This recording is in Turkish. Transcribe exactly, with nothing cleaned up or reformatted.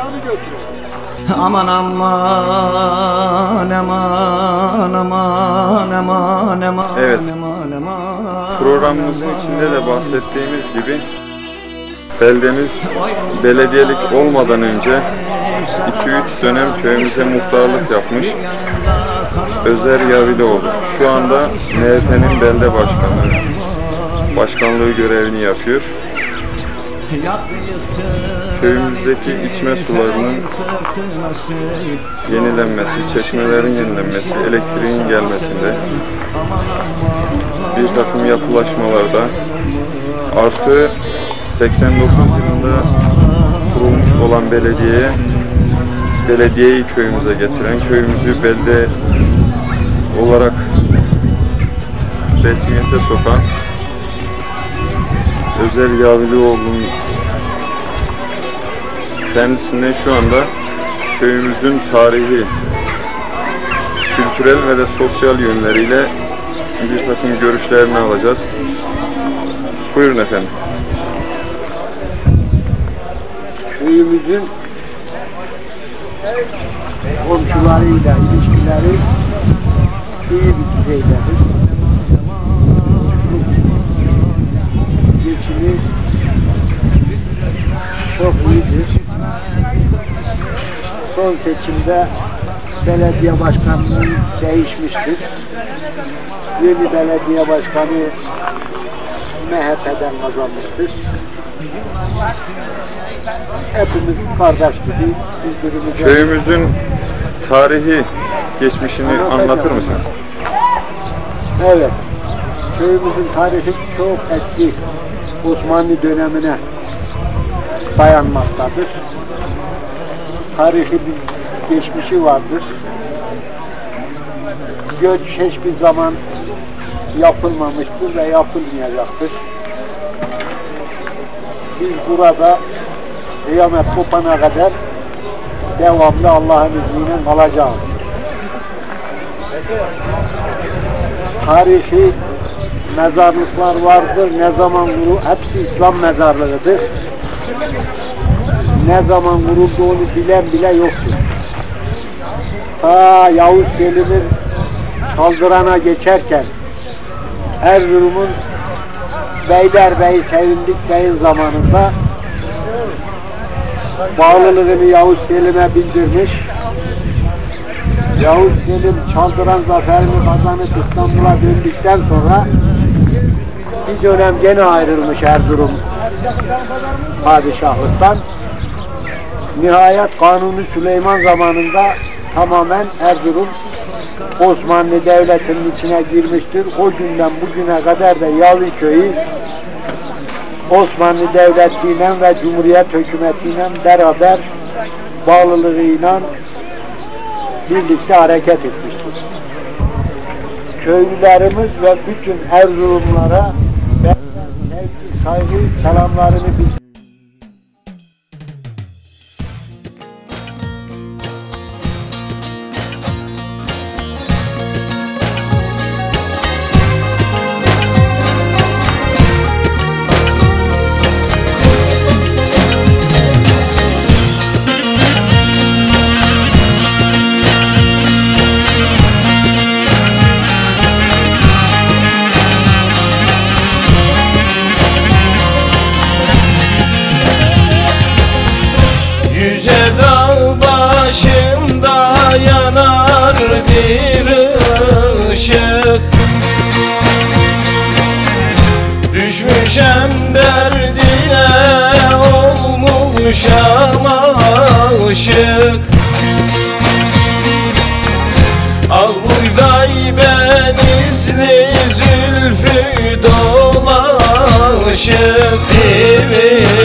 Aman aman aman aman aman aman. Evet. Aman, aman, Programımızın içinde de bahsettiğimiz gibi beldemiz belediyelik olmadan önce iki üç dönem köyümüze muhtarlık yapmış Özer Yaviloğlu. Şu anda M H P'nin belde başkanı, başkanlığı görevini yapıyor. Köyümüzdeki içme sularının yenilenmesi, çeşmelerin yenilenmesi, elektriğin gelmesinde, bir takım yapılaşmalarda, artı seksen dokuz yılında kurulmuş olan belediyeye, belediyeyi köyümüze getiren, köyümüzü belde olarak resmiyete sokan Özer Yaviloğlu'nun kendisine şu anda köyümüzün tarihi, kültürel ve de sosyal yönleriyle bir takım görüşlerini alacağız. Buyurun efendim. Köyümüzün komşularıyla ilişkileri iyi bir düzeydedir. Geçimi çok iyidir. Son seçimde belediye başkanlığı değişmiştir. Yeni belediye başkanı M H P'den kazanmıştır. Hepimiz kardeş gibi birbirimize... Köyümüzün tarihi geçmişini anlatır mısınız? Evet. Köyümüzün tarihi çok eski, Osmanlı dönemine dayanmaktadır. Tarihi bir geçmişi vardır. Göç hiçbir zaman yapılmamıştır ve yapılmayacaktır. Biz burada kıyamet kopana kadar devamlı Allah'ın izniyle kalacağız. Tarihi mezarlıklar vardır. Ne zaman vuruldu, hepsi İslam mezarlığıdır. Ne zaman vurulduğunu bilen bile yoktur. Ta Yavuz Selim'in Çaldıran'a geçerken Erzurum'un Beylerbeyi Sevindik Bey'in zamanında bağlılığını Yavuz Selim'e bildirmiş. Yavuz Selim Çaldıran zaferini kazanıp İstanbul'a döndükten sonra bir dönem gene ayrılmış Erzurum padişahlıktan. Nihayet Kanuni Süleyman zamanında tamamen Erzurum Osmanlı Devleti'nin içine girmiştir. O günden bugüne kadar da Yavi Köyü Osmanlı Devleti'yle ve Cumhuriyet Hükümeti'yle beraber bağlılığıyla birlikte hareket etmiştir. Köylülerimiz ve bütün Erzurumlara sevgi, saygı, selamlarını bildirir. Düşmüşem derdine olmuşam aşık. Al buğday benizli zülfü dolaşıp değil mi?